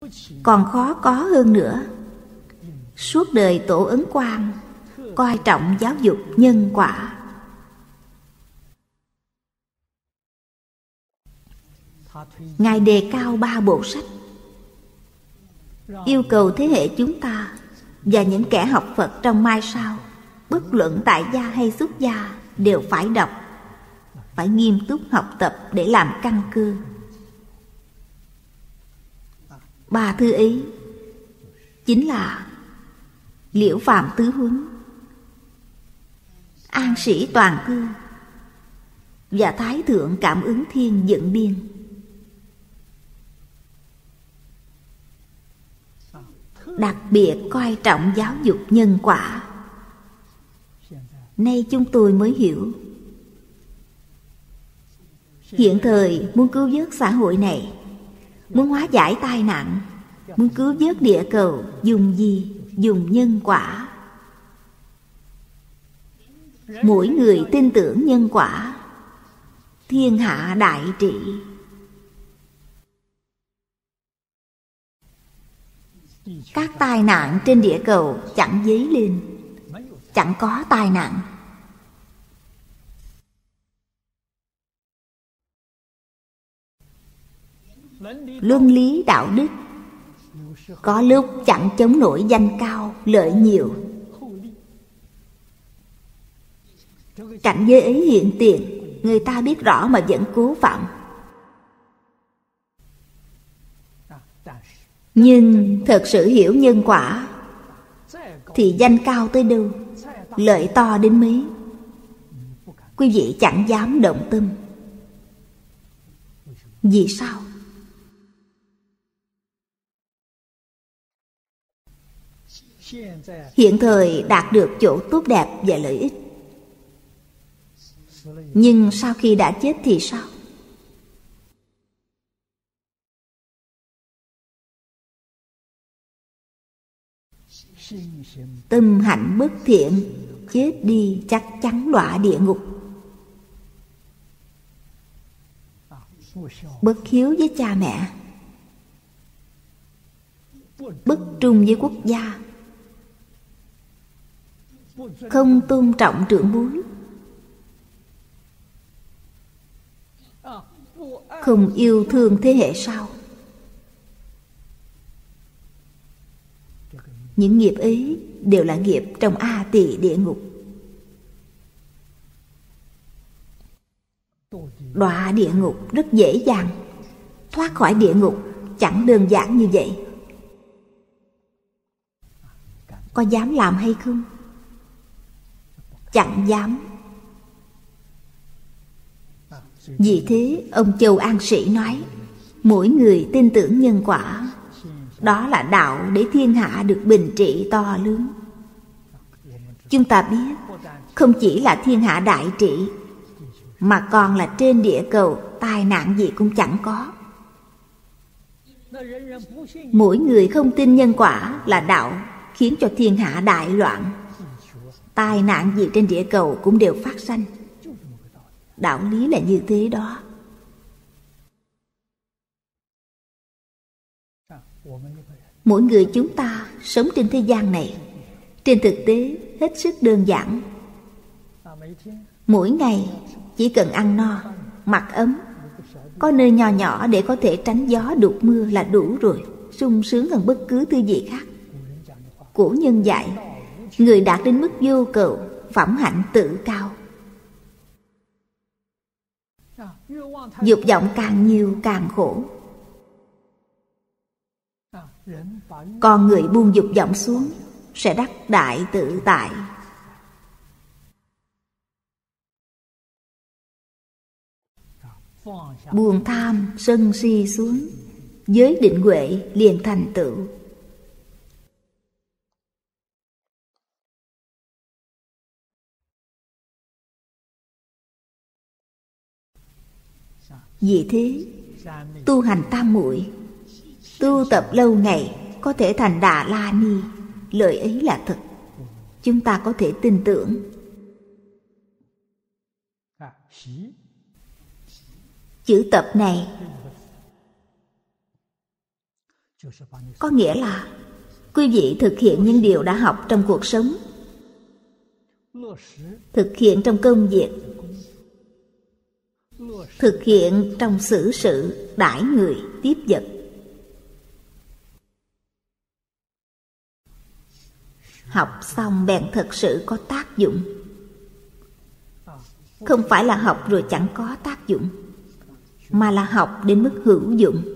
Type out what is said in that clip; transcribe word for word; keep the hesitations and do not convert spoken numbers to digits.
còn khó có hơn nữa. Suốt đời Tổ Ấn Quang coi trọng giáo dục nhân quả. Ngài đề cao ba bộ sách, yêu cầu thế hệ chúng ta và những kẻ học Phật trong mai sau, bất luận tại gia hay xuất gia, đều phải đọc, phải nghiêm túc học tập để làm căn cơ. Ba thư ấy chính là Liễu Phàm Tứ Huấn, An Sĩ Toàn Thư và Thái Thượng Cảm Ứng Thiên Dựng Biên. Đặc biệt coi trọng giáo dục nhân quả. Nay chúng tôi mới hiểu, hiện thời muốn cứu vớt xã hội này, muốn hóa giải tai nạn, muốn cứu vớt địa cầu, dùng gì? Dùng nhân quả. Mỗi người tin tưởng nhân quả, thiên hạ đại trị. Các tai nạn trên địa cầu chẳng dấy lên, chẳng có tai nạn. Luân lý đạo đức có lúc chẳng chống nổi danh cao lợi nhiều. Cảnh giới ấy hiện tiền, người ta biết rõ mà vẫn cố phạm. Nhưng thật sự hiểu nhân quả thì danh cao tới đâu, lợi to đến mấy, quý vị chẳng dám động tâm. Vì sao? Hiện thời đạt được chỗ tốt đẹp và lợi ích, nhưng sau khi đã chết thì sao? Tâm hạnh bất thiện, chết đi chắc chắn đọa địa ngục. Bất hiếu với cha mẹ, bất trung với quốc gia, không tôn trọng trưởng bối, không yêu thương thế hệ sau. Những nghiệp ấy đều là nghiệp trong A Tỳ địa ngục. Đọa địa ngục rất dễ dàng, thoát khỏi địa ngục chẳng đơn giản như vậy. Có dám làm hay không? Chẳng dám. Vì thế ông Châu An Sĩ nói, mỗi người tin tưởng nhân quả, đó là đạo để thiên hạ được bình trị to lớn. Chúng ta biết, không chỉ là thiên hạ đại trị, mà còn là trên địa cầu tai nạn gì cũng chẳng có. Mỗi người không tin nhân quả là đạo khiến cho thiên hạ đại loạn, tai nạn gì trên địa cầu cũng đều phát sanh. Đạo lý là như thế đó. Mỗi người chúng ta sống trên thế gian này, trên thực tế hết sức đơn giản. Mỗi ngày chỉ cần ăn no, mặc ấm, có nơi nhỏ nhỏ để có thể tránh gió đục mưa là đủ rồi, sung sướng hơn bất cứ thứ gì khác. Cổ nhân dạy, người đạt đến mức vô cầu, phẩm hạnh tự cao. Dục vọng càng nhiều càng khổ. Còn người buông dục vọng xuống sẽ đắc đại tự tại. Buông tham sân si xuống, giới định huệ liền thành tựu. Vì thế tu hành tam muội, tu tập lâu ngày có thể thành Đà La Ni. Lời ấy là thật, chúng ta có thể tin tưởng. Chữ tập này Có nghĩa là quý vị thực hiện những điều đã học trong cuộc sống, thực hiện trong công việc, thực hiện trong xử sự, đãi người, tiếp vật. Học xong bèn thật sự có tác dụng. Không phải là học rồi chẳng có tác dụng, mà là học đến mức hữu dụng.